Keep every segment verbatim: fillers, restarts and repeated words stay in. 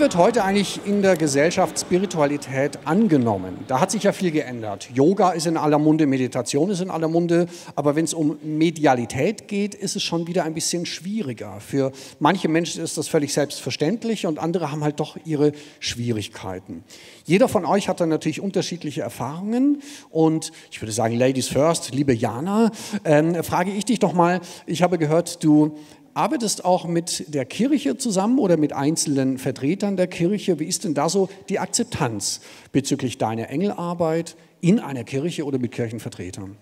wird heute eigentlich in der Gesellschaft Spiritualität angenommen? Da hat sich ja viel geändert. Yoga ist in aller Munde, Meditation ist in aller Munde, aber wenn es um Medialität geht, ist es schon wieder ein bisschen schwieriger. Für manche Menschen ist das völlig selbstverständlich und andere haben halt doch ihre Schwierigkeiten. Jeder von euch hat dann natürlich unterschiedliche Erfahrungen und ich würde sagen, Ladies first, liebe Jana, ähm, frage ich dich doch mal, ich habe gehört, du arbeitest auch mit der Kirche zusammen oder mit einzelnen Vertretern der Kirche. Wie ist denn da so die Akzeptanz bezüglich deiner Engelarbeit in einer Kirche oder mit Kirchenvertretern?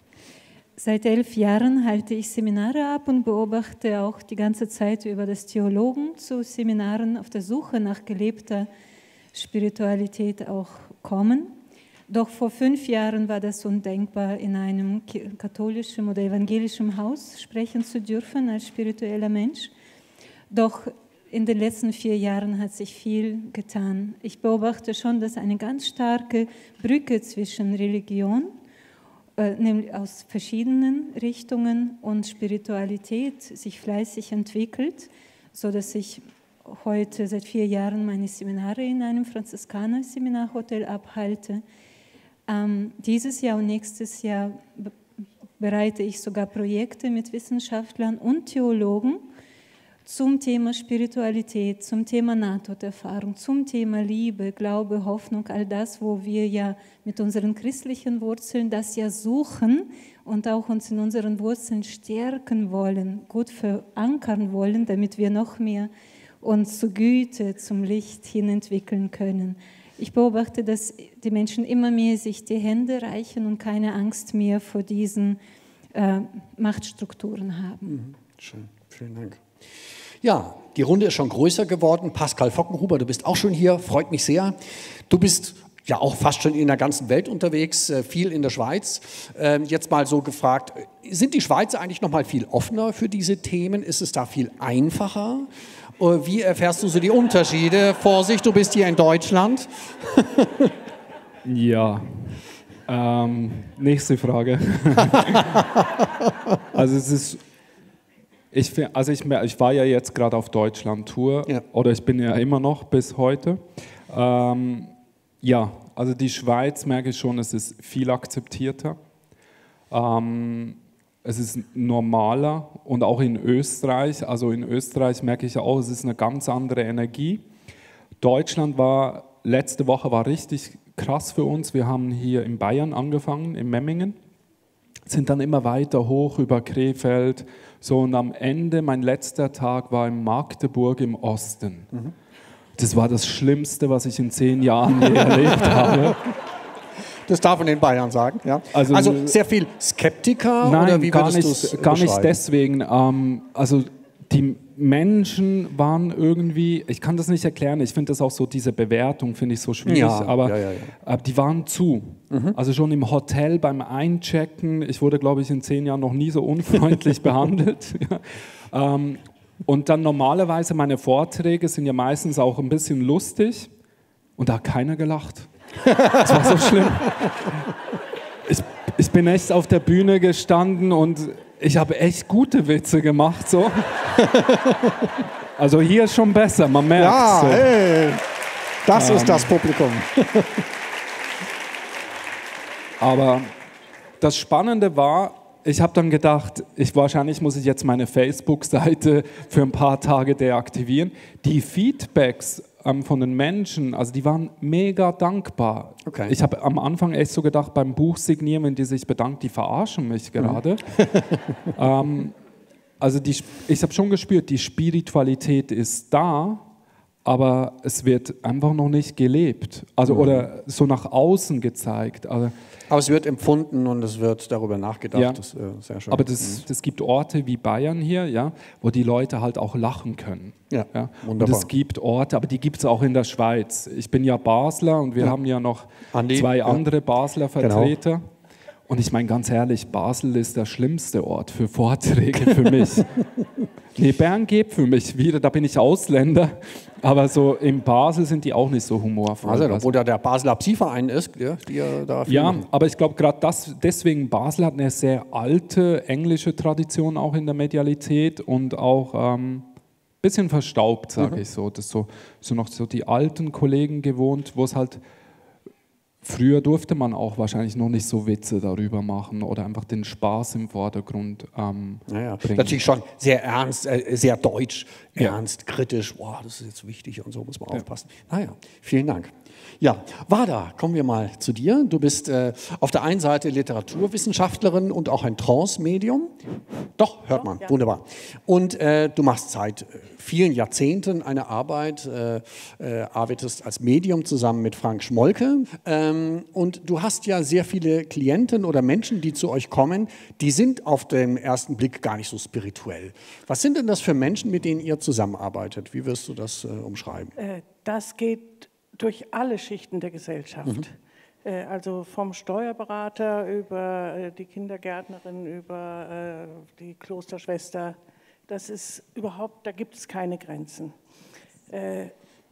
Seit elf Jahren halte ich Seminare ab und beobachte auch die ganze Zeit über das Theologen zu Seminaren auf der Suche nach gelebter Spiritualität auch kommen. Doch vor fünf Jahren war das undenkbar, in einem katholischen oder evangelischen Haus sprechen zu dürfen als spiritueller Mensch. Doch in den letzten vier Jahren hat sich viel getan. Ich beobachte schon, dass eine ganz starke Brücke zwischen Religion, äh, nämlich aus verschiedenen Richtungen, und Spiritualität sich fleißig entwickelt, sodass ich heute seit vier Jahren meine Seminare in einem Franziskaner-Seminarhotel abhalte. Ähm, dieses Jahr und nächstes Jahr bereite ich sogar Projekte mit Wissenschaftlern und Theologen zum Thema Spiritualität, zum Thema Nahtoderfahrung, zum Thema Liebe, Glaube, Hoffnung, all das, wo wir ja mit unseren christlichen Wurzeln das ja suchen und auch uns in unseren Wurzeln stärken wollen, gut verankern wollen, damit wir noch mehr uns zur Güte, zum Licht hin entwickeln können. Ich beobachte, dass die Menschen immer mehr sich die Hände reichen und keine Angst mehr vor diesen äh, Machtstrukturen haben. Mhm. Schön, vielen Dank. Ja, die Runde ist schon größer geworden. Pascal Fockenhuber, du bist auch schon hier, freut mich sehr. Du bist ja auch fast schon in der ganzen Welt unterwegs, viel in der Schweiz. Jetzt mal so gefragt, sind die Schweizer eigentlich noch mal viel offener für diese Themen? Ist es da viel einfacher? Wie erfährst du so die Unterschiede? Vorsicht, du bist hier in Deutschland. Ja, ähm, nächste Frage. Also es ist, ich, also ich, ich war ja jetzt gerade auf Deutschland-Tour, ja. Oder ich bin ja immer noch bis heute. Ähm, ja, also die Schweiz merke ich schon, es ist viel akzeptierter. Ähm, Es ist normaler und auch in Österreich, also in Österreich merke ich auch, es ist eine ganz andere Energie. Deutschland war, letzte Woche war richtig krass für uns. Wir haben hier in Bayern angefangen, in Memmingen, sind dann immer weiter hoch über Krefeld. So, und am Ende, mein letzter Tag war in Magdeburg im Osten. Mhm. Das war das Schlimmste, was ich in zehn Jahren je erlebt habe. Das darf man in Bayern sagen. Ja? Also, also sehr viel Skeptiker? Nein, oder wie gar, nicht, gar nicht deswegen. Ähm, also die Menschen waren irgendwie, ich kann das nicht erklären, ich finde das auch so, diese Bewertung finde ich so schwierig, ja, aber ja, ja, ja. Äh, die waren zu. Mhm. Also schon im Hotel beim Einchecken, ich wurde, glaube ich, in zehn Jahren noch nie so unfreundlich behandelt. Ja. Ähm, und dann normalerweise, meine Vorträge sind ja meistens auch ein bisschen lustig und da hat keiner gelacht. Das war so schlimm. Ich, ich bin echt auf der Bühne gestanden und ich habe echt gute Witze gemacht. So. Also hier ist schon besser, man merkt. Ja, so. Hey, das ähm, ist das Publikum. Aber das Spannende war, ich habe dann gedacht, ich, wahrscheinlich muss ich jetzt meine Facebook-Seite für ein paar Tage deaktivieren. Die Feedbacks von den Menschen, also die waren mega dankbar. Okay. Ich habe am Anfang echt so gedacht, beim Buch signieren, wenn die sich bedanken, die verarschen mich gerade. Mhm. ähm, also die, ich habe schon gespürt, die Spiritualität ist da, aber es wird einfach noch nicht gelebt. Also mhm. oder so nach außen gezeigt. Also, aber es wird empfunden und es wird darüber nachgedacht. Ja. Das ist äh, sehr schön. Aber das, das gibt Orte wie Bayern hier, ja, wo die Leute halt auch lachen können. Ja, ja. Wunderbar. Und es gibt Orte, aber die gibt es auch in der Schweiz. Ich bin ja Basler und wir ja. haben ja noch Andi, zwei ja. andere Basler Vertreter. Genau. Und ich meine ganz ehrlich, Basel ist der schlimmste Ort für Vorträge für mich. Nee, Bern geht für mich wieder, da bin ich Ausländer. Aber so in Basel sind die auch nicht so humorvoll. Also, obwohl da der Basler Psi-Verein ist, ja, die da viel Ja, machen. aber ich glaube gerade das, deswegen Basel hat eine sehr alte englische Tradition auch in der Medialität und auch ein ähm, bisschen verstaubt, sage Mhm. ich so. Das so, so noch so die alten Kollegen gewohnt, wo es halt früher durfte man auch wahrscheinlich noch nicht so Witze darüber machen oder einfach den Spaß im Vordergrund ähm, Naja, bringen. natürlich schon sehr ernst, äh, sehr deutsch, Ja. ernst, kritisch. Boah, das ist jetzt wichtig und so muss man aufpassen. Naja, vielen Dank. Ja, Wada, kommen wir mal zu dir. Du bist äh, auf der einen Seite Literaturwissenschaftlerin und auch ein Trance-Medium. Doch, hört man, Ja. wunderbar. Und äh, du machst seit äh, vielen Jahrzehnten eine Arbeit, äh, äh, arbeitest als Medium zusammen mit Frank Schmolke. Ähm, und du hast ja sehr viele Klienten oder Menschen, die zu euch kommen, die sind auf den ersten Blick gar nicht so spirituell. Was sind denn das für Menschen, mit denen ihr zusammenarbeitet? Wie wirst du das äh, umschreiben? Äh, Das geht durch alle Schichten der Gesellschaft. Mhm. Äh, Also vom Steuerberater über äh, die Kindergärtnerin, über äh, die Klosterschwester. Das ist überhaupt, da gibt es keine Grenzen. Äh,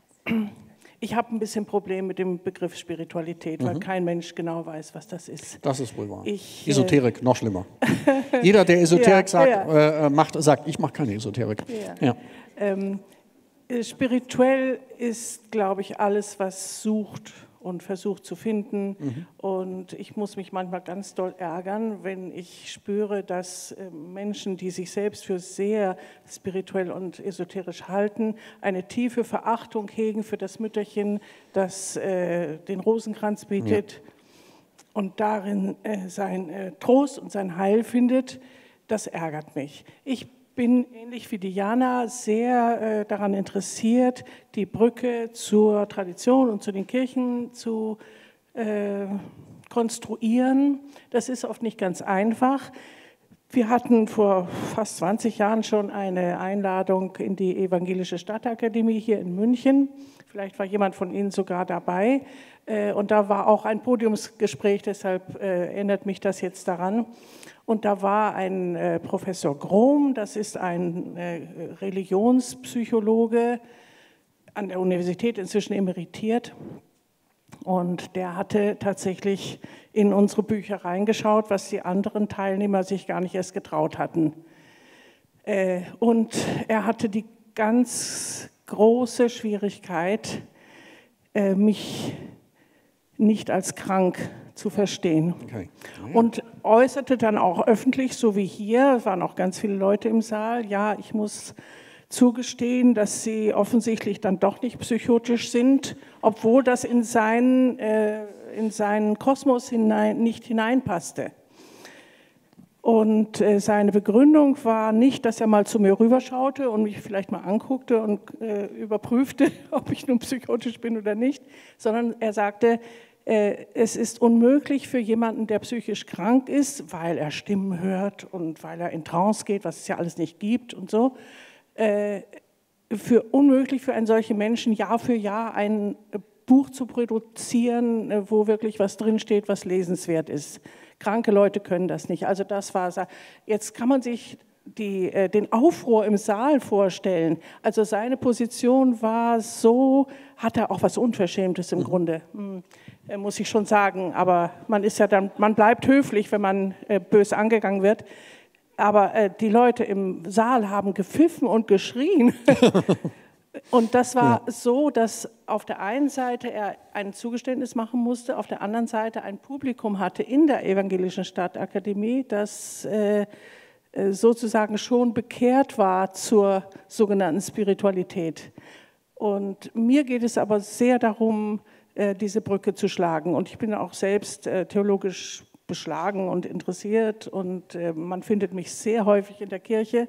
Ich habe ein bisschen Problem mit dem Begriff Spiritualität, weil kein Mensch genau weiß, was das ist. Das ist wohl wahr. Ich, äh, Esoterik, noch schlimmer. Jeder, der Esoterik Ja, sagt, ja. Äh, macht, sagt, ich mache keine Esoterik. Ja. Ja. Ähm, äh, spirituell ist, glaube ich, alles, was sucht und versucht zu finden. Mhm. Und ich muss mich manchmal ganz doll ärgern, wenn ich spüre, dass äh, Menschen, die sich selbst für sehr spirituell und esoterisch halten, eine tiefe Verachtung hegen für das Mütterchen, das äh, den Rosenkranz bietet und darin äh, sein äh, Trost und sein Heil findet. Das ärgert mich. Ich bin ähnlich wie Diana sehr äh, daran interessiert, die Brücke zur Tradition und zu den Kirchen zu äh, konstruieren. Das ist oft nicht ganz einfach. Wir hatten vor fast zwanzig Jahren schon eine Einladung in die Evangelische Stadtakademie hier in München. Vielleicht war jemand von Ihnen sogar dabei. Äh, und da war auch ein Podiumsgespräch, deshalb äh, erinnert mich das jetzt daran. Und da war ein äh, Professor Grom, das ist ein äh, Religionspsychologe an der Universität, inzwischen emeritiert. Und der hatte tatsächlich in unsere Bücher reingeschaut, was die anderen Teilnehmer sich gar nicht erst getraut hatten. Äh, und er hatte die ganz große Schwierigkeit, äh, mich nicht als krank zu verstehen. Okay. Ja. Und äußerte dann auch öffentlich, so wie hier, es waren auch ganz viele Leute im Saal, ja, ich muss zugestehen, dass sie offensichtlich dann doch nicht psychotisch sind, obwohl das in seinen, äh, in seinen Kosmos hinein, nicht hineinpasste. Und äh, seine Begründung war nicht, dass er mal zu mir rüberschaute und mich vielleicht mal anguckte und äh, überprüfte, ob ich nun psychotisch bin oder nicht, sondern er sagte, äh, es ist unmöglich für jemanden, der psychisch krank ist, weil er Stimmen hört und weil er in Trance geht, was es ja alles nicht gibt und so, äh, für unmöglich für einen solchen Menschen Jahr für Jahr ein Buch zu produzieren, äh, wo wirklich was drinsteht, was lesenswert ist. Kranke Leute können das nicht. Also das war, jetzt kann man sich die, äh, den Aufruhr im Saal vorstellen. Also seine Position war so, hat er auch was Unverschämtes im mhm. Grunde, hm, äh, muss ich schon sagen. Aber man ist ja dann, man bleibt höflich, wenn man äh, bös angegangen wird. Aber äh, die Leute im Saal haben gepfiffen und geschrien. Und das war ja. so, dass auf der einen Seite er ein Zugeständnis machen musste, auf der anderen Seite ein Publikum hatte in der Evangelischen Stadtakademie, das äh, sozusagen schon bekehrt war zur sogenannten Spiritualität. Und mir geht es aber sehr darum, äh, diese Brücke zu schlagen. Und ich bin auch selbst äh, theologisch beschlagen und interessiert und äh, man findet mich sehr häufig in der Kirche.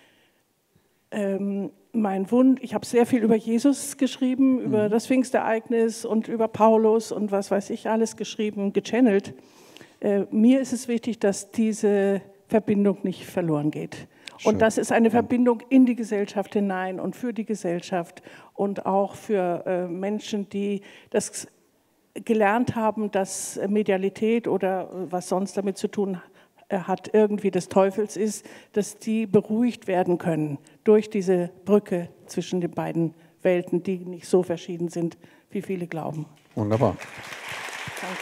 Ähm, mein Wunsch, ich habe sehr viel über Jesus geschrieben, mhm. über das Pfingstereignis und über Paulus und was weiß ich alles geschrieben, gechannelt. Äh, mir ist es wichtig, dass diese Verbindung nicht verloren geht. Schön. Und das ist eine Verbindung in die Gesellschaft hinein und für die Gesellschaft und auch für äh, Menschen, die das gelernt haben, dass Medialität oder was sonst damit zu tun hat, hat, irgendwie des Teufels ist, dass die beruhigt werden können durch diese Brücke zwischen den beiden Welten, die nicht so verschieden sind, wie viele glauben. Wunderbar. Danke.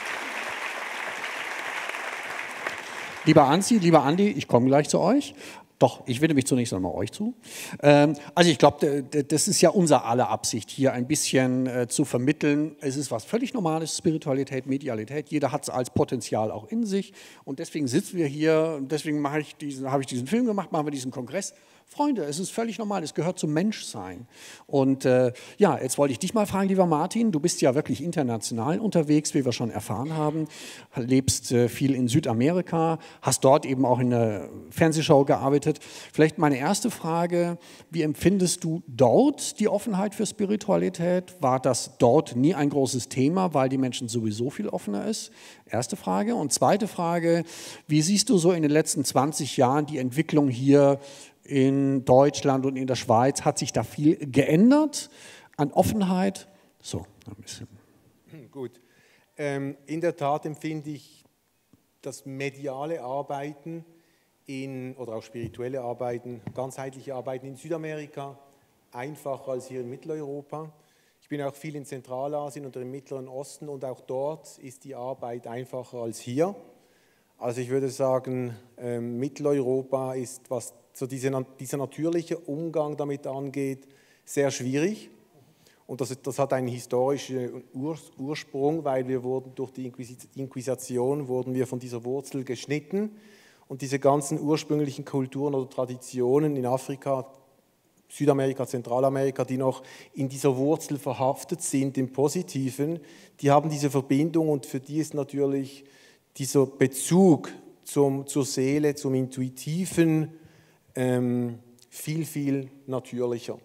Lieber Anzi, lieber Andi, ich komme gleich zu euch. Doch, ich wende mich zunächst einmal euch zu. Ähm, also ich glaube, das ist ja unser aller Absicht, hier ein bisschen äh, zu vermitteln. Es ist was völlig Normales, Spiritualität, Medialität. Jeder hat es als Potenzial auch in sich. Und deswegen sitzen wir hier, deswegen mache ich diesen, habe ich diesen Film gemacht, machen wir diesen Kongress. Freunde, es ist völlig normal, es gehört zum Menschsein. Und äh, ja, jetzt wollte ich dich mal fragen, lieber Martin, du bist ja wirklich international unterwegs, wie wir schon erfahren haben, lebst äh, viel in Südamerika, hast dort eben auch in der Fernsehshow gearbeitet. Vielleicht meine erste Frage, wie empfindest du dort die Offenheit für Spiritualität? War das dort nie ein großes Thema, weil die Menschen sowieso viel offener ist? Erste Frage. Und zweite Frage, wie siehst du so in den letzten zwanzig Jahren die Entwicklung hier in Deutschland und in der Schweiz? Hat sich da viel geändert an Offenheit? So, ein bisschen. Gut. Ähm, in der Tat empfinde ich das mediale Arbeiten in, oder auch spirituelle Arbeiten, ganzheitliche Arbeiten in Südamerika einfacher als hier in Mitteleuropa. Ich bin auch viel in Zentralasien und im Mittleren Osten und auch dort ist die Arbeit einfacher als hier. Also ich würde sagen, ähm, Mitteleuropa ist, was so diese, dieser natürliche Umgang damit angeht, sehr schwierig. Und das, das hat einen historischen Ur, Ursprung, weil wir wurden durch die Inquisition wurden wir von dieser Wurzel geschnitten. Und diese ganzen ursprünglichen Kulturen oder Traditionen in Afrika, Südamerika, Zentralamerika, die noch in dieser Wurzel verhaftet sind, im Positiven, die haben diese Verbindung und für die ist natürlich dieser Bezug zum, zur Seele, zum Intuitiven, Ähm, viel, viel natürlicher.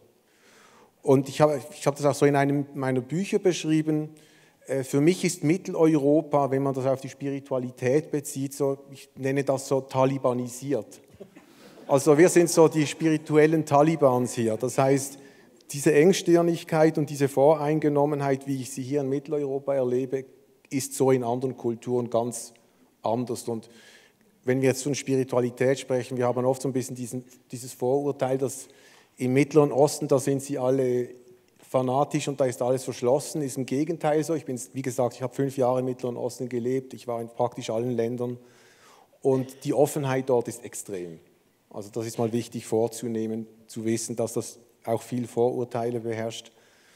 Und ich habe ich hab das auch so in einem meiner Bücher beschrieben. Äh, für mich ist Mitteleuropa, wenn man das auf die Spiritualität bezieht, so, ich nenne das so talibanisiert. Also wir sind so die spirituellen Talibans hier. Das heißt, diese Engstirnigkeit und diese Voreingenommenheit, wie ich sie hier in Mitteleuropa erlebe, ist so in anderen Kulturen ganz anders. Und wenn wir jetzt von Spiritualität sprechen, wir haben oft so ein bisschen diesen, dieses Vorurteil, dass im Mittleren Osten, da sind sie alle fanatisch und da ist alles verschlossen, ist im Gegenteil so. Ich bin, wie gesagt, ich habe fünf Jahre im Mittleren Osten gelebt, ich war in praktisch allen Ländern und die Offenheit dort ist extrem. Also das ist mal wichtig vorzunehmen, zu wissen, dass das auch viel Vorurteile beherrscht.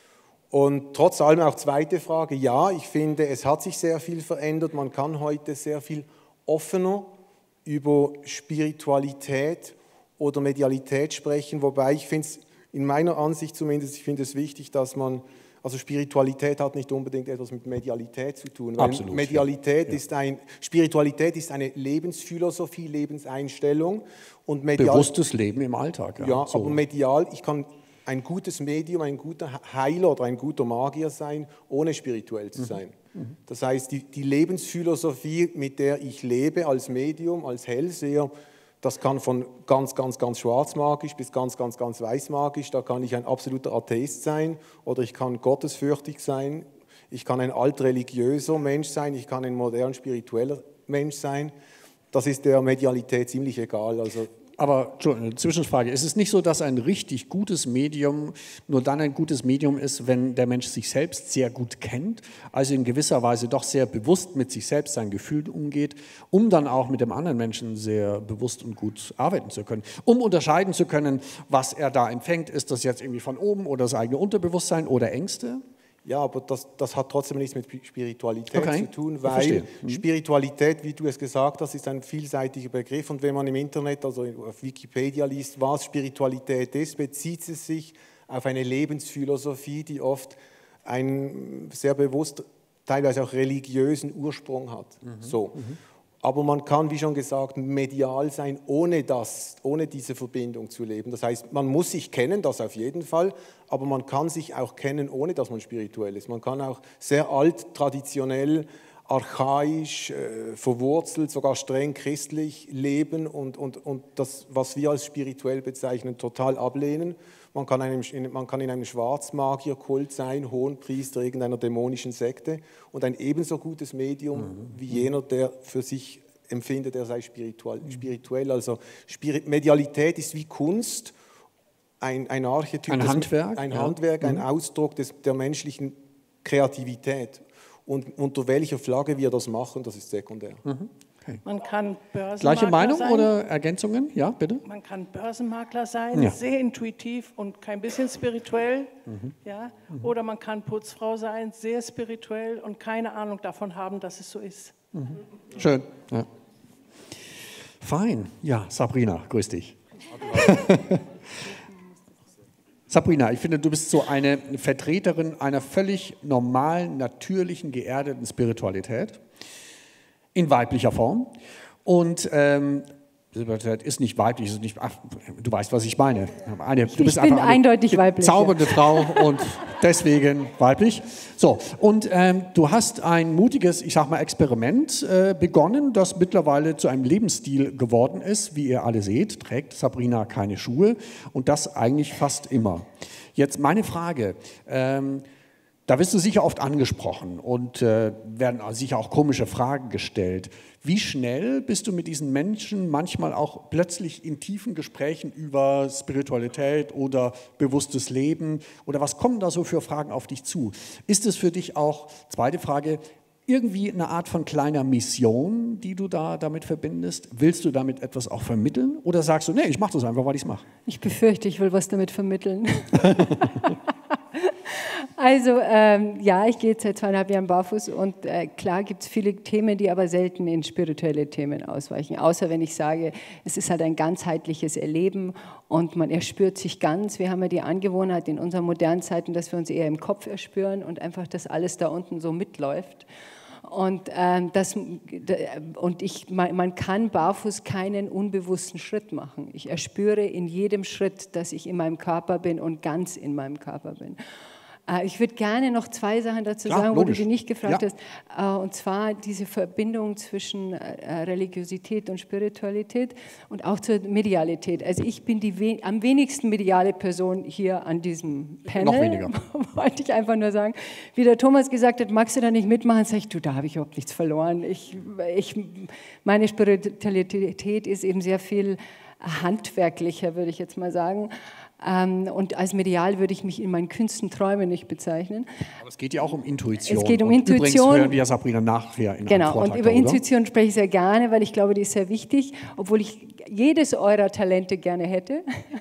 Und trotz allem auch zweite Frage, ja, ich finde, es hat sich sehr viel verändert, man kann heute sehr viel offener über Spiritualität oder Medialität sprechen, wobei ich finde es, in meiner Ansicht zumindest, ich finde es wichtig, dass man, also Spiritualität hat nicht unbedingt etwas mit Medialität zu tun, weil Absolut, Medialität ja. ist ein, Spiritualität ist eine Lebensphilosophie, Lebenseinstellung und medial, bewusstes Leben im Alltag. Ja, ja so. Aber medial, ich kann ein gutes Medium, ein guter Heiler oder ein guter Magier sein, ohne spirituell zu sein. Mhm. Das heißt, die, die Lebensphilosophie, mit der ich lebe als Medium, als Hellseher, das kann von ganz, ganz, ganz schwarzmagisch bis ganz, ganz, ganz weißmagisch. Da kann ich ein absoluter Atheist sein oder ich kann gottesfürchtig sein. Ich kann ein altreligiöser Mensch sein, ich kann ein modern spiritueller Mensch sein. Das ist der Medialität ziemlich egal. Also Aber, Entschuldigung, Zwischenfrage, ist es nicht so, dass ein richtig gutes Medium nur dann ein gutes Medium ist, wenn der Mensch sich selbst sehr gut kennt, also in gewisser Weise doch sehr bewusst mit sich selbst, seinen Gefühlen umgeht, um dann auch mit dem anderen Menschen sehr bewusst und gut arbeiten zu können, um unterscheiden zu können, was er da empfängt, ist das jetzt irgendwie von oben oder das eigene Unterbewusstsein oder Ängste? Ja, aber das, das hat trotzdem nichts mit Spiritualität okay. zu tun, weil mhm. Spiritualität, wie du es gesagt hast, ist ein vielseitiger Begriff und wenn man im Internet, also auf Wikipedia liest, was Spiritualität ist, bezieht es sich auf eine Lebensphilosophie, die oft einen sehr bewusst, teilweise auch religiösen Ursprung hat. Mhm. So. Mhm. Aber man kann, wie schon gesagt, medial sein, ohne das, ohne diese Verbindung zu leben. Das heißt, man muss sich kennen, das auf jeden Fall, aber man kann sich auch kennen, ohne dass man spirituell ist. Man kann auch sehr alt, traditionell, archaisch, äh, verwurzelt, sogar streng christlich leben und, und, und das, was wir als spirituell bezeichnen, total ablehnen. Man kann, einem, man kann in einem Schwarzmagierkult sein, Hohenpriester irgendeiner dämonischen Sekte und ein ebenso gutes Medium mhm. wie jener, der für sich empfindet, er sei spirituell. spirituell. Also Spirit, Medialität ist wie Kunst, ein, ein Archetyp, ein des, Handwerk, ein, ja. Handwerk, ein mhm. Ausdruck des, der menschlichen Kreativität. Und unter welcher Flagge wir das machen, das ist sekundär. Mhm. Okay. Man kann Börsenmakler Gleiche Meinung sein. oder Ergänzungen? Ja, bitte. Man kann Börsenmakler sein, Ja. sehr intuitiv und kein bisschen spirituell. Mhm. Ja? Oder man kann Putzfrau sein, sehr spirituell und keine Ahnung davon haben, dass es so ist. Mhm. Schön. Ja. Fein. Ja, Sabrina, grüß dich. Sabrina, ich finde, du bist so eine Vertreterin einer völlig normalen, natürlichen, geerdeten Spiritualität in weiblicher Form. Und ähm, Spiritualität ist nicht weiblich, ist nicht, ach, du weißt, was ich meine. Eine, du bist ich bin einfach eine eindeutig weiblich. Zaubernde Frau und deswegen weiblich. So, und ähm, du hast ein mutiges, ich sag mal, Experiment äh, begonnen, das mittlerweile zu einem Lebensstil geworden ist. Wie ihr alle seht, trägt Sabrina keine Schuhe und das eigentlich fast immer. Jetzt meine Frage. Ähm, Da wirst du sicher oft angesprochen und äh, werden sicher auch komische Fragen gestellt. Wie schnell bist du mit diesen Menschen manchmal auch plötzlich in tiefen Gesprächen über Spiritualität oder bewusstes Leben? Oder was kommen da so für Fragen auf dich zu? Ist es für dich auch, zweite Frage, irgendwie eine Art von kleiner Mission, die du da damit verbindest? Willst du damit etwas auch vermitteln? Oder sagst du, nee, ich mache das einfach, weil ich es mache? Ich befürchte, ich will was damit vermitteln. Also ähm, ja, ich gehe jetzt seit zweieinhalb Jahren barfuß und äh, klar gibt es viele Themen, die aber selten in spirituelle Themen ausweichen. Außer wenn ich sage, es ist halt ein ganzheitliches Erleben und man erspürt sich ganz. Wir haben ja die Angewohnheit in unseren modernen Zeiten, dass wir uns eher im Kopf erspüren und einfach, dass alles da unten so mitläuft. Und, ähm, das, und ich, man, man kann barfuß keinen unbewussten Schritt machen. Ich erspüre in jedem Schritt, dass ich in meinem Körper bin und ganz in meinem Körper bin. Äh, ich würde gerne noch zwei Sachen dazu Klar, sagen, logisch. wo du dich nicht gefragt Ja. hast. Äh, und zwar diese Verbindung zwischen äh, Religiosität und Spiritualität und auch zur Medialität. Also ich bin die we am wenigsten mediale Person hier an diesem Panel. Noch weniger. Wollte ich einfach nur sagen. Wie der Thomas gesagt hat, magst du da nicht mitmachen? Sag ich, du, da habe ich überhaupt nichts verloren. Ich, ich, meine Spiritualität ist eben sehr viel handwerklicher, würde ich jetzt mal sagen. Und als medial würde ich mich in meinen kühnsten Träumen nicht bezeichnen. Aber es geht ja auch um Intuition. Es geht um und Intuition. Übrigens hören wir Sabrina nachher in Genau, einem Vortrag und über darüber. Intuition spreche ich sehr gerne, weil ich glaube, die ist sehr wichtig, obwohl ich jedes eurer Talente gerne hätte.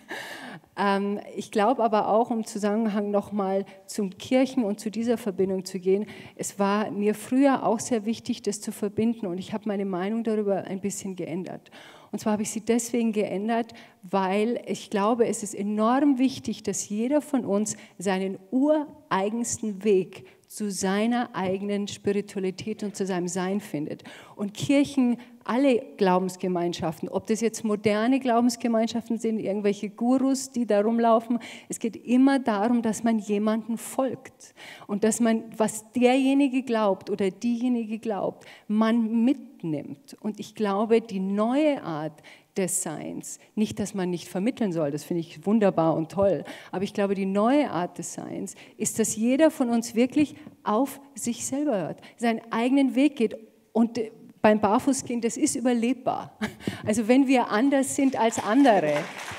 Ähm, ich glaube aber auch, um Zusammenhang nochmal zum Kirchen und zu dieser Verbindung zu gehen, es war mir früher auch sehr wichtig, das zu verbinden und ich habe meine Meinung darüber ein bisschen geändert. Und zwar habe ich sie deswegen geändert, weil ich glaube, es ist enorm wichtig, dass jeder von uns seinen ureigensten Weg zu seiner eigenen Spiritualität und zu seinem Sein findet. Und Kirchen, alle Glaubensgemeinschaften, ob das jetzt moderne Glaubensgemeinschaften sind, irgendwelche Gurus, die da rumlaufen, es geht immer darum, dass man jemandem folgt und dass man, was derjenige glaubt oder diejenige glaubt, man mitnimmt. Und ich glaube, die neue Art des Seins, nicht, dass man nicht vermitteln soll, das finde ich wunderbar und toll, aber ich glaube, die neue Art des Seins ist, dass jeder von uns wirklich auf sich selber hört, seinen eigenen Weg geht und beim Barfußgehen, das ist überlebbar. Also wenn wir anders sind als andere,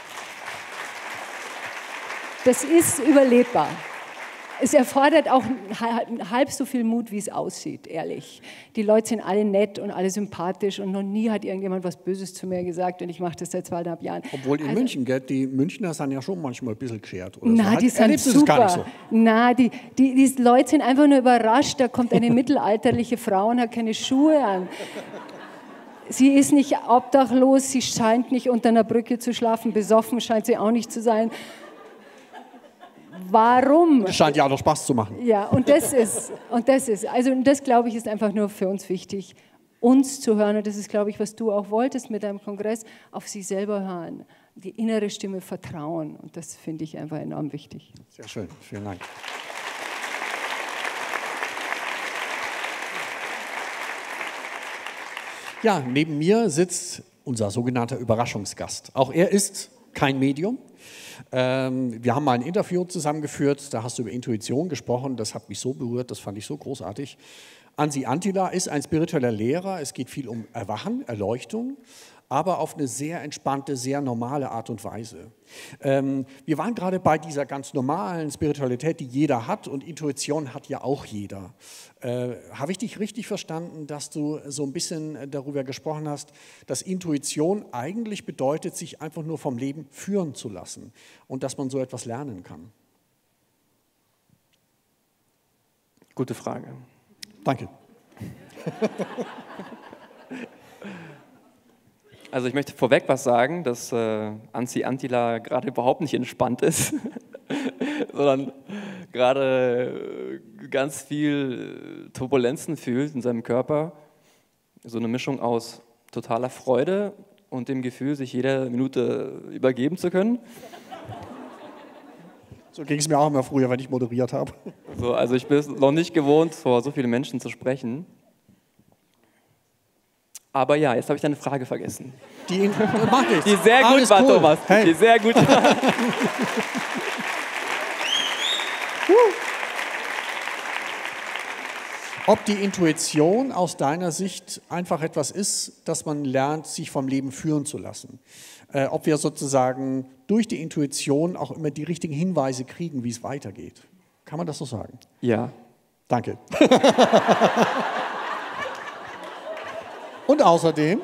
das ist überlebbar. Es erfordert auch halb so viel Mut, wie es aussieht, ehrlich. Die Leute sind alle nett und alle sympathisch und noch nie hat irgendjemand was Böses zu mir gesagt und ich mache das seit zweieinhalb Jahren. Obwohl in also, München, gell, die Münchner sind ja schon manchmal ein bisschen geschert. Oder na, so. die sind Erlebst du super. das gar nicht so? Na, die, die, die Leute sind einfach nur überrascht, da kommt eine mittelalterliche Frau und hat keine Schuhe an. Sie ist nicht obdachlos, sie scheint nicht unter einer Brücke zu schlafen, besoffen scheint sie auch nicht zu sein. Warum? Das scheint ja auch noch Spaß zu machen. Ja, und das ist, und das ist, also das glaube ich ist einfach nur für uns wichtig, uns zu hören und das ist, glaube ich, was du auch wolltest mit deinem Kongress, auf sich selber hören, die innere Stimme vertrauen und das finde ich einfach enorm wichtig. Sehr schön, vielen Dank. Ja, neben mir sitzt unser sogenannter Überraschungsgast. Auch er ist kein Medium. Ähm, wir haben mal ein Interview zusammengeführt, da hast du über Intuition gesprochen, das hat mich so berührt, das fand ich so großartig. Ansi Antila ist ein spiritueller Lehrer, es geht viel um Erwachen, Erleuchtung, aber auf eine sehr entspannte, sehr normale Art und Weise. Ähm, wir waren gerade bei dieser ganz normalen Spiritualität, die jeder hat, und Intuition hat ja auch jeder. Äh, habe ich dich richtig verstanden, dass du so ein bisschen darüber gesprochen hast, dass Intuition eigentlich bedeutet, sich einfach nur vom Leben führen zu lassen und dass man so etwas lernen kann? Gute Frage. Danke. Also ich möchte vorweg was sagen, dass äh, Anssi Antila gerade überhaupt nicht entspannt ist, sondern gerade äh, ganz viel Turbulenzen fühlt in seinem Körper. So eine Mischung aus totaler Freude und dem Gefühl, sich jede Minute übergeben zu können. So ging es mir auch immer früher, wenn ich moderiert habe. So, also ich bin es noch nicht gewohnt, vor so vielen Menschen zu sprechen. Aber ja, jetzt habe ich deine Frage vergessen. Die, mach nichts. Die sehr gut Alles war, cool. Thomas. Hey. Die sehr gut war. Ob die Intuition aus deiner Sicht einfach etwas ist, dass man lernt, sich vom Leben führen zu lassen. Äh, ob wir sozusagen durch die Intuition auch immer die richtigen Hinweise kriegen, wie es weitergeht. Kann man das so sagen? Ja. Danke. Und außerdem?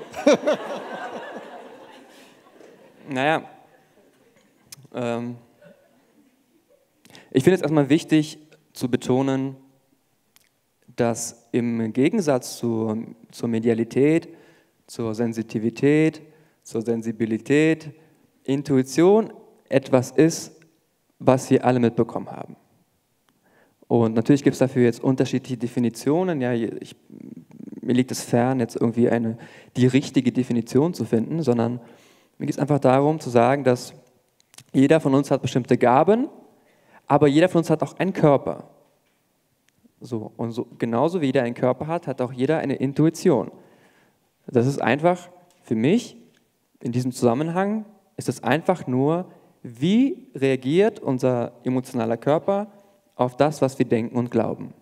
Naja, ähm, ich finde es erstmal wichtig zu betonen, dass im Gegensatz zur, zur Medialität, zur Sensitivität, zur Sensibilität, Intuition etwas ist, was wir alle mitbekommen haben. Und natürlich gibt es dafür jetzt unterschiedliche Definitionen. Ja, ich, mir liegt es fern, jetzt irgendwie eine, die richtige Definition zu finden, sondern mir geht es einfach darum zu sagen, dass jeder von uns hat bestimmte Gaben, aber jeder von uns hat auch einen Körper. So, und so, genauso wie jeder einen Körper hat, hat auch jeder eine Intuition. Das ist einfach für mich, in diesem Zusammenhang, ist es einfach nur, wie reagiert unser emotionaler Körper auf das, was wir denken und glauben.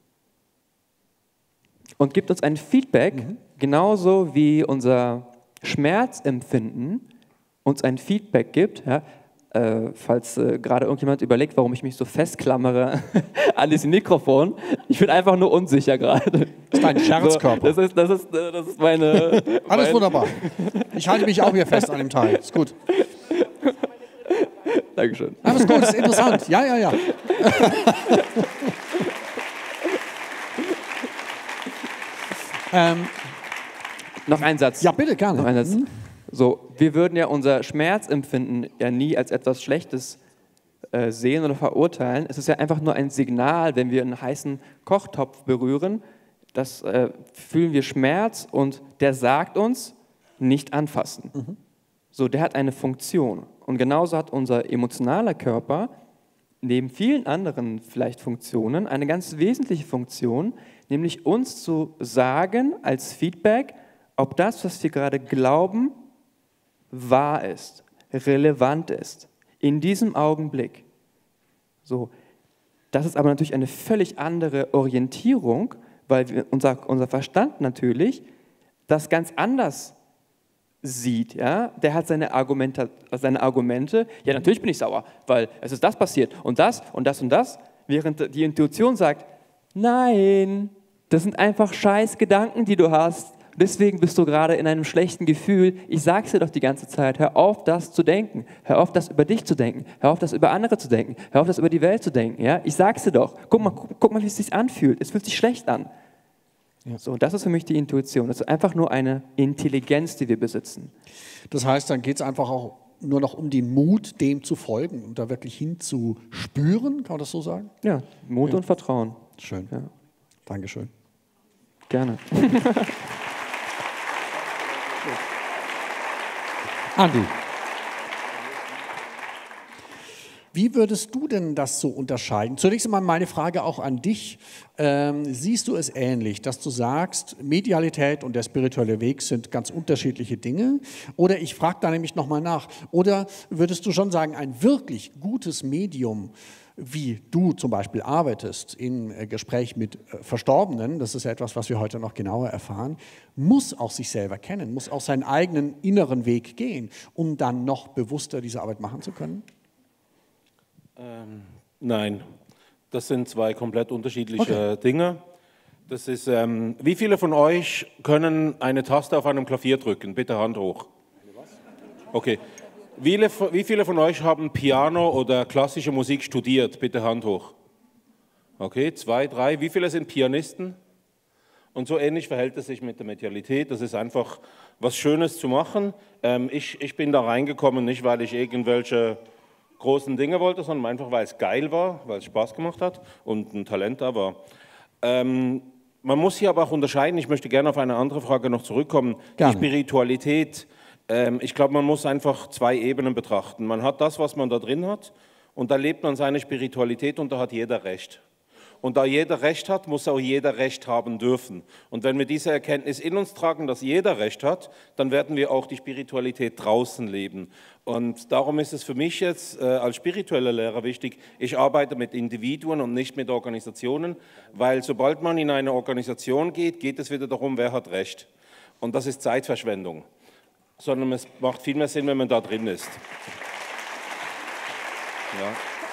Und gibt uns ein Feedback, mhm. genauso wie unser Schmerzempfinden uns ein Feedback gibt, ja, äh, falls äh, gerade irgendjemand überlegt, warum ich mich so festklammere an diesem Mikrofon. Ich bin einfach nur unsicher gerade. Das ist dein Scherzkörper. So, das, ist, das, ist, das ist meine... Alles mein wunderbar. Ich halte mich auch hier fest an dem Teil. Ist gut. Dankeschön. Alles gut, ist interessant. Ja, ja, ja. ähm, Noch ein Satz. Ja, bitte, gerne. Noch ein Satz. Mhm. So, wir würden ja unser Schmerzempfinden ja nie als etwas Schlechtes äh, sehen oder verurteilen. Es ist ja einfach nur ein Signal, wenn wir einen heißen Kochtopf berühren, das äh, fühlen wir Schmerz und der sagt uns, nicht anfassen. Mhm. So, der hat eine Funktion. Und genauso hat unser emotionaler Körper neben vielen anderen vielleicht Funktionen eine ganz wesentliche Funktion, nämlich uns zu sagen als Feedback, ob das, was wir gerade glauben, wahr ist, relevant ist, in diesem Augenblick. So, das ist aber natürlich eine völlig andere Orientierung, weil wir, unser, unser Verstand natürlich das ganz anders sieht. Ja? Der hat seine, Argumente, seine Argumente, ja natürlich bin ich sauer, weil es ist das passiert und das und das und das, während die Intuition sagt, nein, das sind einfach scheiß Gedanken, die du hast. Deswegen bist du gerade in einem schlechten Gefühl. Ich sag's dir doch die ganze Zeit, hör auf, das zu denken. Hör auf, das über dich zu denken. Hör auf, das über andere zu denken. Hör auf, das über die Welt zu denken. Ja? Ich sag's dir doch. Guck mal, guck, guck mal, wie es sich anfühlt. Es fühlt sich schlecht an. Ja. So, das ist für mich die Intuition. Das ist einfach nur eine Intelligenz, die wir besitzen. Das heißt, dann geht es einfach auch nur noch um den Mut, dem zu folgen und da wirklich hinzuspüren, kann man das so sagen? Ja, Mut ja. und Vertrauen. Schön. Ja. Dankeschön. Gerne. Andi, wie würdest du denn das so unterscheiden? Zunächst einmal meine Frage auch an dich. Ähm, siehst du es ähnlich, dass du sagst, Medialität und der spirituelle Weg sind ganz unterschiedliche Dinge? Oder ich frage da nämlich nochmal nach. Oder würdest du schon sagen, ein wirklich gutes Medium wie du zum Beispiel arbeitest im Gespräch mit Verstorbenen, das ist ja etwas, was wir heute noch genauer erfahren, muss auch sich selber kennen, muss auch seinen eigenen inneren Weg gehen, um dann noch bewusster diese Arbeit machen zu können? Ähm, nein, das sind zwei komplett unterschiedliche okay. Dinge. Das ist, ähm, wie viele von euch können eine Taste auf einem Klavier drücken? Bitte Hand hoch. Okay. Wie viele, wie viele von euch haben Piano oder klassische Musik studiert? Bitte Hand hoch. Okay, zwei, drei. Wie viele sind Pianisten? Und so ähnlich verhält es sich mit der Medialität. Das ist einfach was Schönes zu machen. Ähm, ich, ich bin da reingekommen, nicht weil ich irgendwelche großen Dinge wollte, sondern einfach weil es geil war, weil es Spaß gemacht hat und ein Talent da war. Ähm, man muss hier aber auch unterscheiden, ich möchte gerne auf eine andere Frage noch zurückkommen. Gerne. Die Spiritualität. Ich glaube, man muss einfach zwei Ebenen betrachten. Man hat das, was man da drin hat, und da lebt man seine Spiritualität und da hat jeder Recht. Und da jeder Recht hat, muss auch jeder Recht haben dürfen. Und wenn wir diese Erkenntnis in uns tragen, dass jeder Recht hat, dann werden wir auch die Spiritualität draußen leben. Und darum ist es für mich jetzt äh, als spiritueller Lehrer wichtig, ich arbeite mit Individuen und nicht mit Organisationen, weil sobald man in eine Organisation geht, geht es wieder darum, wer hat Recht. Und das ist Zeitverschwendung. Sondern es macht viel mehr Sinn, wenn man da drin ist. Ja.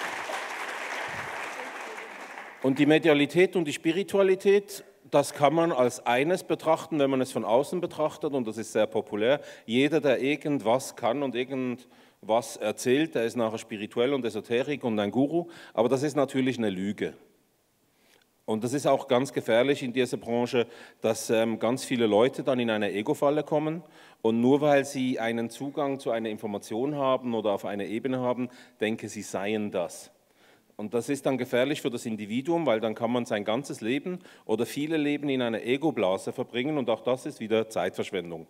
Und die Medialität und die Spiritualität, das kann man als eines betrachten, wenn man es von außen betrachtet, und das ist sehr populär. Jeder, der irgendwas kann und irgendwas erzählt, der ist nachher spirituell und Esoterik und ein Guru, aber das ist natürlich eine Lüge. Und das ist auch ganz gefährlich in dieser Branche, dass ähm, ganz viele Leute dann in eine Ego-Falle kommen und nur weil sie einen Zugang zu einer Information haben oder auf einer Ebene haben, denken sie seien das. Und das ist dann gefährlich für das Individuum, weil dann kann man sein ganzes Leben oder viele Leben in einer Ego-Blase verbringen und auch das ist wieder Zeitverschwendung.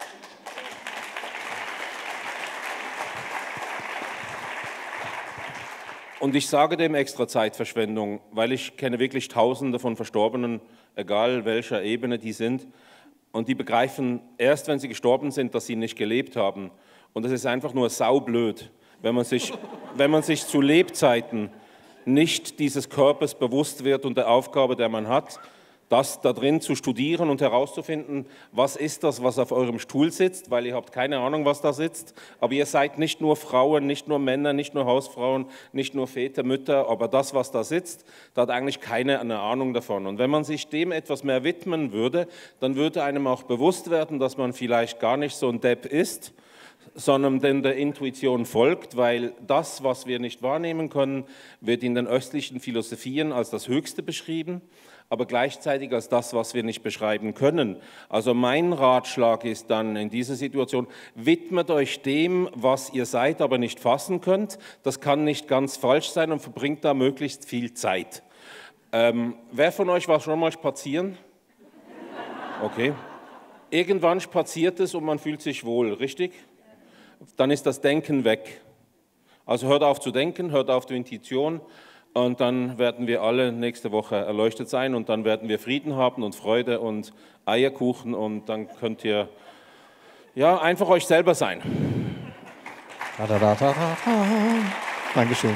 Und ich sage dem extra Zeitverschwendung, weil ich kenne wirklich Tausende von Verstorbenen, egal welcher Ebene die sind, und die begreifen erst, wenn sie gestorben sind, dass sie nicht gelebt haben. Und das ist einfach nur saublöd, wenn man sich, wenn man sich zu Lebzeiten nicht dieses Körpers bewusst wird und der Aufgabe, der man hat, das da drin zu studieren und herauszufinden, was ist das, was auf eurem Stuhl sitzt, weil ihr habt keine Ahnung, was da sitzt, aber ihr seid nicht nur Frauen, nicht nur Männer, nicht nur Hausfrauen, nicht nur Väter, Mütter, aber das, was da sitzt, da hat eigentlich keiner eine Ahnung davon. Und wenn man sich dem etwas mehr widmen würde, dann würde einem auch bewusst werden, dass man vielleicht gar nicht so ein Depp ist, sondern denn der Intuition folgt, weil das, was wir nicht wahrnehmen können, wird in den östlichen Philosophien als das Höchste beschrieben, aber gleichzeitig als das, was wir nicht beschreiben können. Also mein Ratschlag ist dann in dieser Situation, widmet euch dem, was ihr seid, aber nicht fassen könnt. Das kann nicht ganz falsch sein und verbringt da möglichst viel Zeit. Ähm, wer von euch war schon mal spazieren? Okay. Irgendwann spaziert es und man fühlt sich wohl, richtig? Dann ist das Denken weg. Also hört auf zu denken, hört auf die Intuition. Und dann werden wir alle nächste Woche erleuchtet sein und dann werden wir Frieden haben und Freude und Eierkuchen und dann könnt ihr ja, einfach euch selber sein. Da, da, da, da, da. Dankeschön.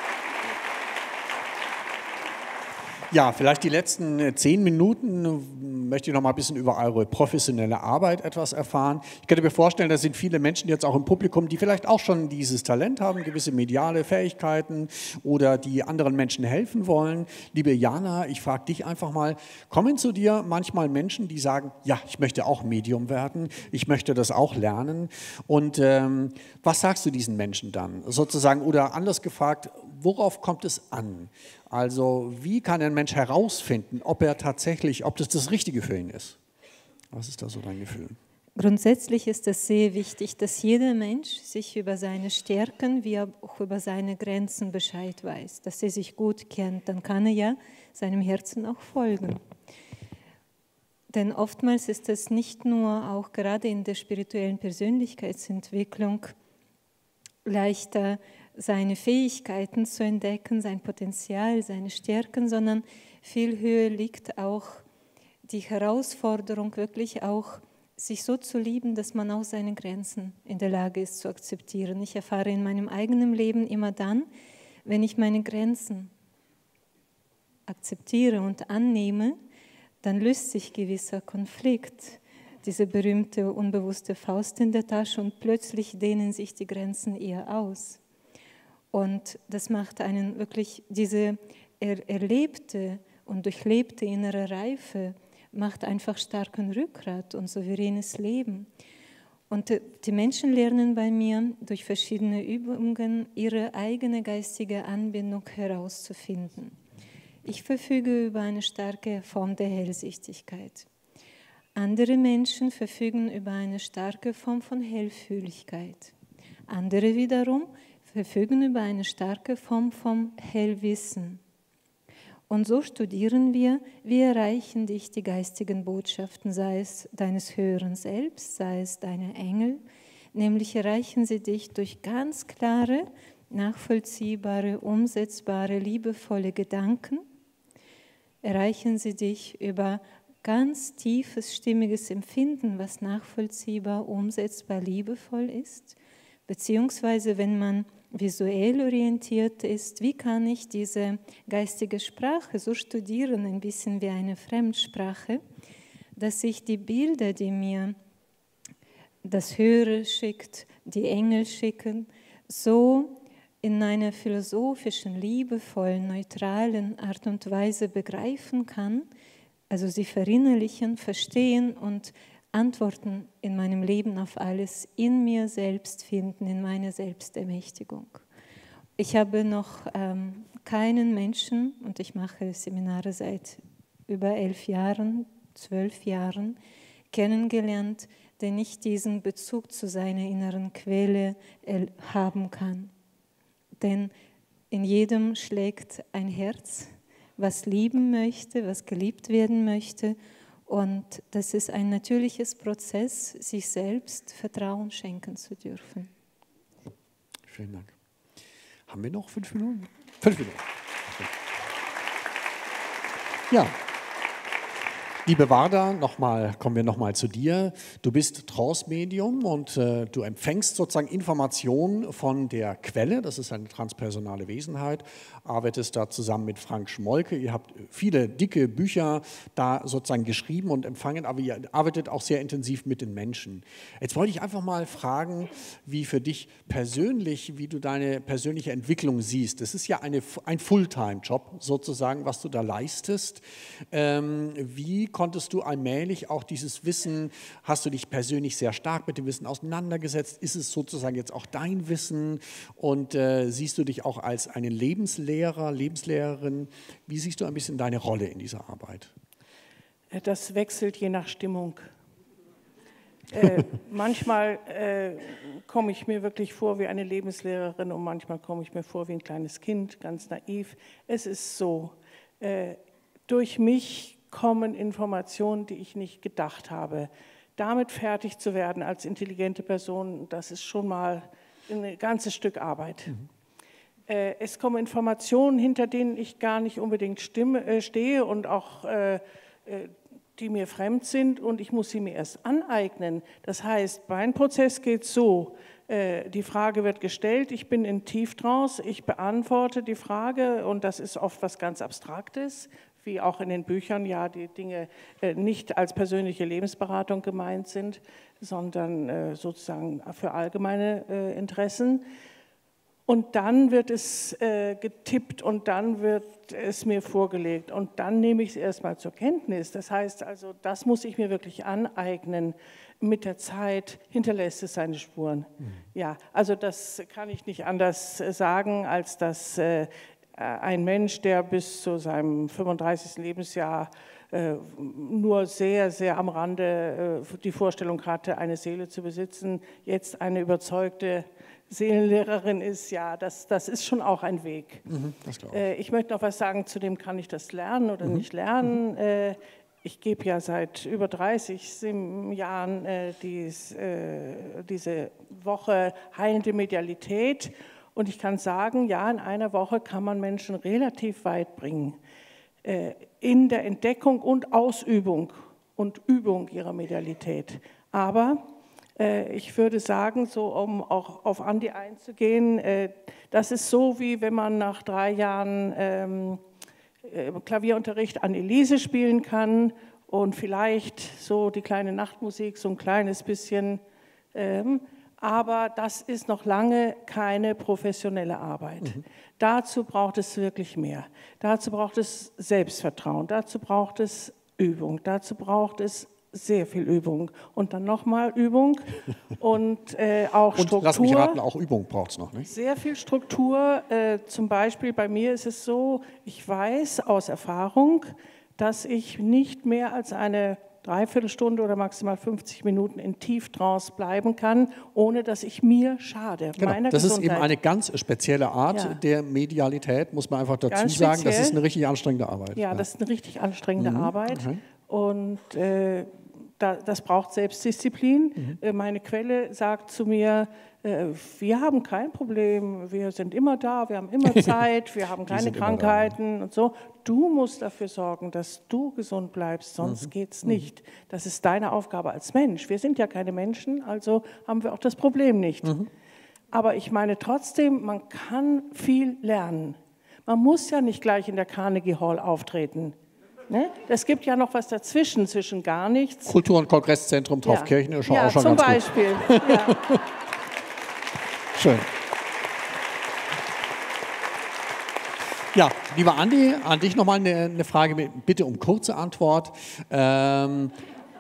Ja, vielleicht die letzten zehn Minuten möchte ich noch mal ein bisschen über eure professionelle Arbeit etwas erfahren. Ich könnte mir vorstellen, da sind viele Menschen jetzt auch im Publikum, die vielleicht auch schon dieses Talent haben, gewisse mediale Fähigkeiten oder die anderen Menschen helfen wollen. Liebe Jana, ich frage dich einfach mal, kommen zu dir manchmal Menschen, die sagen, ja, ich möchte auch Medium werden, ich möchte das auch lernen. Und ähm, was sagst du diesen Menschen dann? Sozusagen, oder anders gefragt, worauf kommt es an? Also wie kann ein Mensch herausfinden, ob er tatsächlich, ob das das Richtige für ihn ist? Was ist da so dein Gefühl? Grundsätzlich ist es sehr wichtig, dass jeder Mensch sich über seine Stärken wie auch über seine Grenzen Bescheid weiß, dass er sich gut kennt. Dann kann er ja seinem Herzen auch folgen. Denn oftmals ist es nicht nur, auch gerade in der spirituellen Persönlichkeitsentwicklung, leichter, seine Fähigkeiten zu entdecken, sein Potenzial, seine Stärken, sondern viel höher liegt auch die Herausforderung, wirklich auch sich so zu lieben, dass man auch seine Grenzen in der Lage ist zu akzeptieren. Ich erfahre in meinem eigenen Leben immer dann, wenn ich meine Grenzen akzeptiere und annehme, dann löst sich gewisser Konflikt, diese berühmte unbewusste Faust in der Tasche, und plötzlich dehnen sich die Grenzen eher aus. Und das macht einen wirklich, diese er, erlebte und durchlebte innere Reife, macht einfach starken Rückgrat und souveränes Leben. Und die Menschen lernen bei mir durch verschiedene Übungen ihre eigene geistige Anbindung herauszufinden. Ich verfüge über eine starke Form der Hellsichtigkeit. Andere Menschen verfügen über eine starke Form von Hellfühligkeit. Andere wiederum verfügen über eine starke Form von Hellwissen. Und so studieren wir, wie erreichen dich die geistigen Botschaften, sei es deines höheren Selbst, sei es deine Engel, nämlich erreichen sie dich durch ganz klare, nachvollziehbare, umsetzbare, liebevolle Gedanken, erreichen sie dich über ganz tiefes, stimmiges Empfinden, was nachvollziehbar, umsetzbar, liebevoll ist, beziehungsweise wenn man visuell orientiert ist, wie kann ich diese geistige Sprache so studieren, ein bisschen wie eine Fremdsprache, dass ich die Bilder, die mir das Höhere schickt, die Engel schicken, so in einer philosophischen, liebevollen, neutralen Art und Weise begreifen kann, also sie verinnerlichen, verstehen und Antworten in meinem Leben auf alles in mir selbst finden, in meiner Selbstermächtigung. Ich habe noch ähm, keinen Menschen, und ich mache Seminare seit über elf Jahren, zwölf Jahren, kennengelernt, der nicht diesen Bezug zu seiner inneren Quelle haben kann. Denn in jedem schlägt ein Herz, was lieben möchte, was geliebt werden möchte. Und das ist ein natürliches Prozess, sich selbst Vertrauen schenken zu dürfen. Vielen Dank. Haben wir noch fünf Minuten? Fünf Minuten. Ja. Liebe Warda, noch mal, kommen wir nochmal zu dir. Du bist Trance-Medium und äh, du empfängst sozusagen Informationen von der Quelle, das ist eine transpersonale Wesenheit, arbeitest da zusammen mit Frank Schmolke. Ihr habt viele dicke Bücher da sozusagen geschrieben und empfangen, aber ihr arbeitet auch sehr intensiv mit den Menschen. Jetzt wollte ich einfach mal fragen, wie für dich persönlich, wie du deine persönliche Entwicklung siehst. Das ist ja eine, ein Fulltime-Job sozusagen, was du da leistest. Ähm, wie konntest du allmählich auch dieses Wissen, hast du dich persönlich sehr stark mit dem Wissen auseinandergesetzt? Ist es sozusagen jetzt auch dein Wissen? Und äh, siehst du dich auch als einen Lebenslehrer, Lebenslehrerin? Wie siehst du ein bisschen deine Rolle in dieser Arbeit? Das wechselt je nach Stimmung. äh, manchmal äh, komme ich mir wirklich vor wie eine Lebenslehrerin und manchmal komme ich mir vor wie ein kleines Kind, ganz naiv. Es ist so, äh, durch mich kommen Informationen, die ich nicht gedacht habe. Damit fertig zu werden als intelligente Person, das ist schon mal ein ganzes Stück Arbeit. Mhm. Äh, es kommen Informationen, hinter denen ich gar nicht unbedingt stimme, äh, stehe und auch äh, die mir fremd sind und ich muss sie mir erst aneignen. Das heißt, mein Prozess geht so, äh, die Frage wird gestellt, ich bin in Tieftrance, ich beantworte die Frage und das ist oft was ganz Abstraktes, wie auch in den Büchern ja die Dinge äh, nicht als persönliche Lebensberatung gemeint sind, sondern äh, sozusagen für allgemeine äh, Interessen. Und dann wird es äh, getippt und dann wird es mir vorgelegt und dann nehme ich es erstmal zur Kenntnis. Das heißt also, das muss ich mir wirklich aneignen. Mit der Zeit hinterlässt es seine Spuren. Mhm. Ja, also das kann ich nicht anders sagen, als dass äh, ein Mensch, der bis zu seinem fünfunddreißigsten Lebensjahr äh, nur sehr, sehr am Rande äh, die Vorstellung hatte, eine Seele zu besitzen, jetzt eine überzeugte Seelenlehrerin ist, ja, das, das ist schon auch ein Weg. Mhm, das glaub ich. Äh, ich möchte noch was sagen, zu dem kann ich das lernen oder mhm. nicht lernen. Mhm. Äh, ich gebe ja seit über dreißig Jahren äh, dies, äh, diese Woche heilende Medialität. Und ich kann sagen, ja, in einer Woche kann man Menschen relativ weit bringen äh, in der Entdeckung und Ausübung und Übung ihrer Medialität. Aber Ich würde sagen, so um auch auf Andi einzugehen, das ist so, wie wenn man nach drei Jahren ähm, Klavierunterricht an Elise spielen kann und vielleicht so die kleine Nachtmusik, so ein kleines bisschen, ähm, aber das ist noch lange keine professionelle Arbeit. Mhm. Dazu braucht es wirklich mehr. Dazu braucht es Selbstvertrauen, dazu braucht es Übung, dazu braucht es sehr viel Übung und dann nochmal Übung und äh, auch und Struktur. Lass mich raten, auch Übung braucht es noch, nicht? Sehr viel Struktur. Äh, zum Beispiel bei mir ist es so, ich weiß aus Erfahrung, dass ich nicht mehr als eine Dreiviertelstunde oder maximal fünfzig Minuten in Tieftrance bleiben kann, ohne dass ich mir schade. Genau. Meiner das Gesundheit. ist eben eine ganz spezielle Art ja. der Medialität, muss man einfach dazu sagen. Das ist eine richtig anstrengende Arbeit. Ja, ja. das ist eine richtig anstrengende mhm. Arbeit. Okay. Und äh, da, das braucht Selbstdisziplin. Mhm. Äh, meine Quelle sagt zu mir, äh, wir haben kein Problem, wir sind immer da, wir haben immer Zeit, wir haben keine Krankheiten und so. Du musst dafür sorgen, dass du gesund bleibst, sonst mhm. geht es nicht. Das ist deine Aufgabe als Mensch. Wir sind ja keine Menschen, also haben wir auch das Problem nicht. Mhm. Aber ich meine trotzdem, man kann viel lernen. Man muss ja nicht gleich in der Carnegie Hall auftreten. Ne? Es gibt ja noch was dazwischen, zwischen gar nichts. Kultur- und Kongresszentrum Taufkirchen ist schon ja, auch schon zum ganz Beispiel. Gut. Ja. Schön. Ja, lieber Andi, an dich nochmal eine, eine Frage, mit, bitte um kurze Antwort. Ähm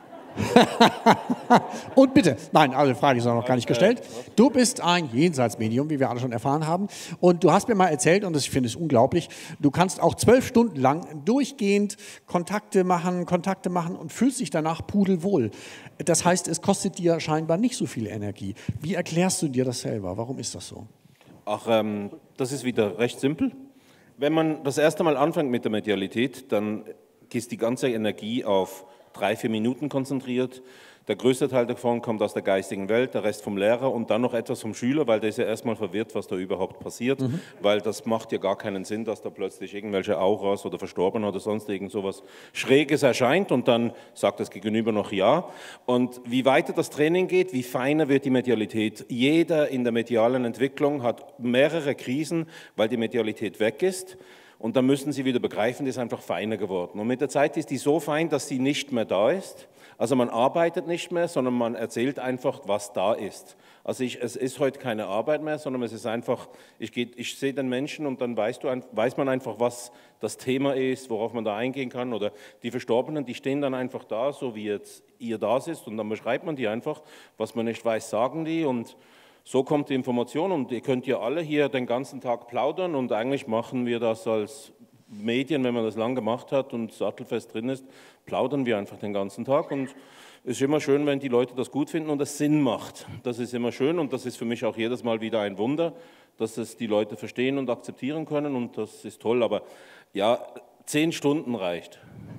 Und bitte, nein, alle Frage ist noch gar nicht gestellt. Du bist ein Jenseitsmedium, wie wir alle schon erfahren haben. Und du hast mir mal erzählt, und das, ich finde es unglaublich, du kannst auch zwölf Stunden lang durchgehend Kontakte machen, Kontakte machen und fühlst dich danach pudelwohl. Das heißt, es kostet dir scheinbar nicht so viel Energie. Wie erklärst du dir das selber? Warum ist das so? Ach, ähm, das ist wieder recht simpel. Wenn man das erste Mal anfängt mit der Medialität, dann ist die ganze Energie auf drei, vier Minuten konzentriert. Der größte Teil davon kommt aus der geistigen Welt, der Rest vom Lehrer und dann noch etwas vom Schüler, weil der ist ja erstmal verwirrt, was da überhaupt passiert, mhm. weil das macht ja gar keinen Sinn, dass da plötzlich irgendwelche Auras oder Verstorbene oder sonst irgend sowas Schräges erscheint und dann sagt das Gegenüber noch ja. Und wie weiter das Training geht, wie feiner wird die Medialität. Jeder in der medialen Entwicklung hat mehrere Krisen, weil die Medialität weg ist. Und dann müssen sie wieder begreifen, die ist einfach feiner geworden. Und mit der Zeit ist die so fein, dass sie nicht mehr da ist. Also man arbeitet nicht mehr, sondern man erzählt einfach, was da ist. Also ich, es ist heute keine Arbeit mehr, sondern es ist einfach, ich, geh, ich sehe den Menschen und dann weißt du, weiß man einfach, was das Thema ist, worauf man da eingehen kann. Oder die Verstorbenen, die stehen dann einfach da, so wie jetzt ihr da sitzt und dann beschreibt man die einfach. Was man nicht weiß, sagen die und so kommt die Information und ihr könnt ja alle hier den ganzen Tag plaudern und eigentlich machen wir das als Medien, wenn man das lang gemacht hat und sattelfest drin ist, plaudern wir einfach den ganzen Tag und es ist immer schön, wenn die Leute das gut finden und es Sinn macht. Das ist immer schön und das ist für mich auch jedes Mal wieder ein Wunder, dass es die Leute verstehen und akzeptieren können und das ist toll, aber ja, zehn Stunden reicht.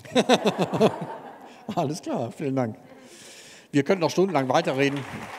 Alles klar, vielen Dank. Wir können noch stundenlang weiterreden.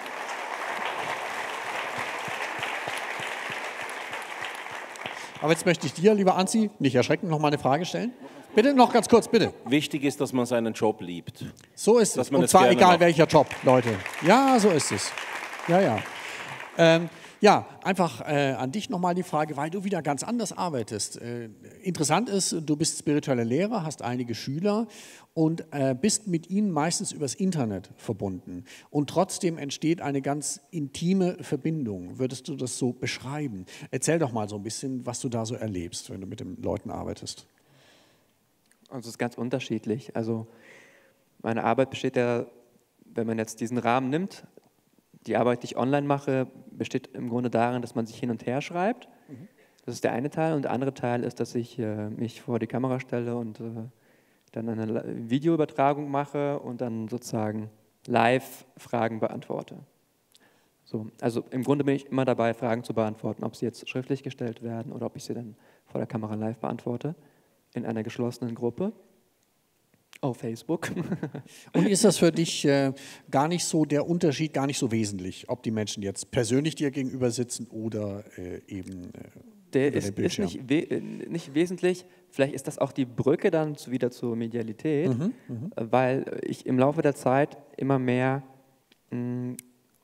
Aber jetzt möchte ich dir, lieber Anzi, nicht erschrecken, noch mal eine Frage stellen. Bitte, noch ganz kurz, bitte. Wichtig ist, dass man seinen Job liebt. So ist es. Und zwar egal welcher Job, Leute. Ja, so ist es. Ja, ja. Ähm, ja, einfach äh, an dich nochmal die Frage, weil du wieder ganz anders arbeitest. Äh, interessant ist, du bist spiritueller Lehrer, hast einige Schüler und äh, bist mit ihnen meistens übers Internet verbunden. Und trotzdem entsteht eine ganz intime Verbindung. Würdest du das so beschreiben? Erzähl doch mal so ein bisschen, was du da so erlebst, wenn du mit den Leuten arbeitest. Also es ist ganz unterschiedlich. Also meine Arbeit besteht ja, wenn man jetzt diesen Rahmen nimmt, die Arbeit, die ich online mache, besteht im Grunde darin, dass man sich hin und her schreibt. Mhm. Das ist der eine Teil. Und der andere Teil ist, dass ich äh, mich vor die Kamera stelle und äh, dann eine Videoübertragung mache und dann sozusagen live Fragen beantworte. So, also im Grunde bin ich immer dabei, Fragen zu beantworten, ob sie jetzt schriftlich gestellt werden oder ob ich sie dann vor der Kamera live beantworte, in einer geschlossenen Gruppe. Auf Facebook. Und ist das für dich äh, gar nicht so der Unterschied, gar nicht so wesentlich, ob die Menschen jetzt persönlich dir gegenüber sitzen oder äh, eben äh, der über ist, den Bildschirm? ist nicht, we nicht wesentlich. Vielleicht ist das auch die Brücke dann zu, wieder zur Medialität, mhm, weil ich im Laufe der Zeit immer mehr mh,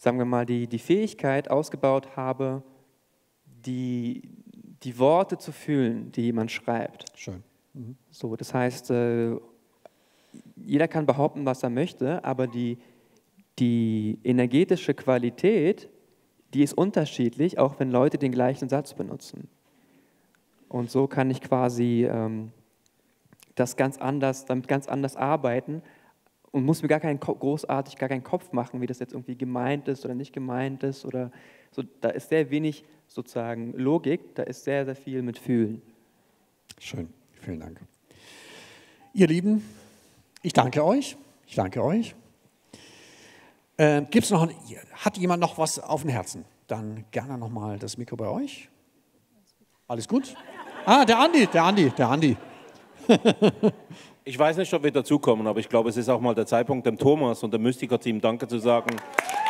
sagen wir mal, die, die Fähigkeit ausgebaut habe, die, die Worte zu fühlen, die jemand schreibt. Schön. Mhm. So, das heißt, äh, jeder kann behaupten, was er möchte, aber die, die energetische Qualität, die ist unterschiedlich, auch wenn Leute den gleichen Satz benutzen. Und so kann ich quasi ähm, das ganz anders, damit ganz anders arbeiten und muss mir gar keinen großartig gar keinen Kopf machen, wie das jetzt irgendwie gemeint ist oder nicht gemeint ist oder so. Da ist sehr wenig sozusagen Logik, da ist sehr, sehr viel mit Fühlen. Schön, vielen Dank. Ihr Lieben, ich danke euch. Ich danke euch. Äh, gibt's noch ein, hat jemand noch was auf dem Herzen? Dann gerne nochmal das Mikro bei euch. Alles gut? Ah, der Andi, der Andi, der Andi. Ich weiß nicht, ob wir dazukommen, aber ich glaube, es ist auch mal der Zeitpunkt, dem Thomas und dem Mystiker-Team Danke zu sagen.